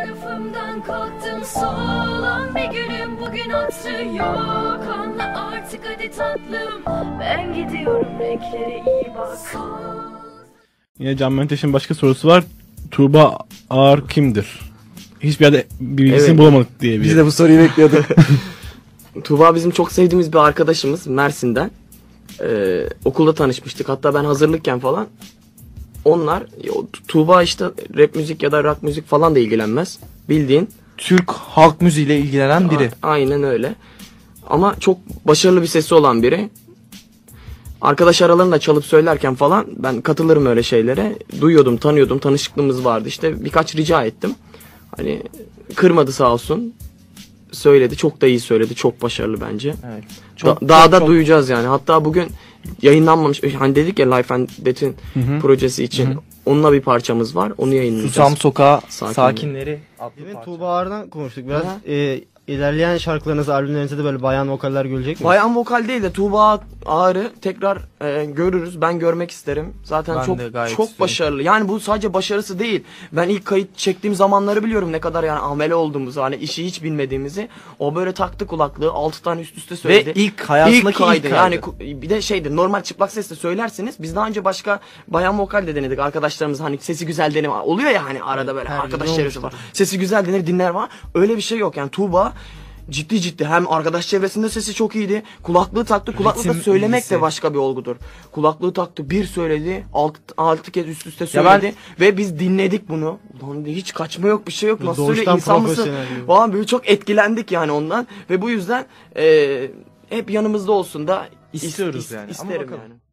tarafımdan kalktım soğulan bir günüm, bugün hatırı yok. Anla artık hadi tatlım, ben gidiyorum, renklere iyi bak. Yine Can Menteş'in başka sorusu var. Tuğba Ağar kimdir? Hiçbir yerde bilgisini bulamadık diye. Biz de bu soruyu bekliyorduk. Tuğba bizim çok sevdiğimiz bir arkadaşımız Mersin'den. Okulda tanışmıştık. Hatta ben hazırlıkken falan. Tuğba işte rap müzik ya da rock müzik falan da ilgilenmez. Bildiğin. Türk halk müziğiyle ilgilenen biri. Aynen öyle. Ama çok başarılı bir sesi olan biri. Arkadaş aralarında çalıp söylerken falan ben katılırım öyle şeylere. Duyuyordum, tanıyordum, tanışıklığımız vardı. İşte birkaç rica ettim. Hani kırmadı sağ olsun. Söyledi, çok da iyi söyledi, çok başarılı bence. Evet. Daha da duyacağız yani. Hatta bugün yayınlanmamış, hani dedik ya Life and Death'in projesi için. Onunla bir parçamız var, onu yayınlayacağız. Susam Sokağı Sakinleri adlı Demin parça. Tuğba Ağar'dan konuştuk biraz. İlerleyen şarkılarınızda, albümlerinizde de böyle bayan vokaller görecek miyiz? Bayan vokal değil de Tuğba Ağar'ı tekrar görürüz. Ben görmek isterim. Zaten Ben çok istiyorum. başarılı. Yani bu sadece başarısı değil. Ben ilk kayıt çektiğim zamanları biliyorum, ne kadar yani amele olduğumuzu, hani işi hiç bilmediğimizi. O böyle taktı kulaklığı, 6 tane üst üste söyledi. Ve ilk hayatındaki ilk kaydı. Yani bir de şeydir, normal çıplak sesle söylersiniz. Biz daha önce başka bayan vokal de denedik. Arkadaşlarımız hani sesi güzel deneme oluyor ya, hani arada böyle arkadaş çevresi var. Sesi güzel denir, dinler var. Öyle bir şey yok yani. Tuğba ciddi hem arkadaş çevresinde sesi çok iyiydi. Kulaklığı taktı. Kulaklıkta söylemek de başka bir olgudur. Kulaklığı taktı, bir söyledi, 6 kez üst üste söyledi ve biz dinledik bunu. Lan hiç kaçma yok, bir şey yok. Nasıl söyle, insan mısın? Falan böyle çok etkilendik yani ondan ve bu yüzden hep yanımızda olsun da istiyoruz yani. İsterim yani.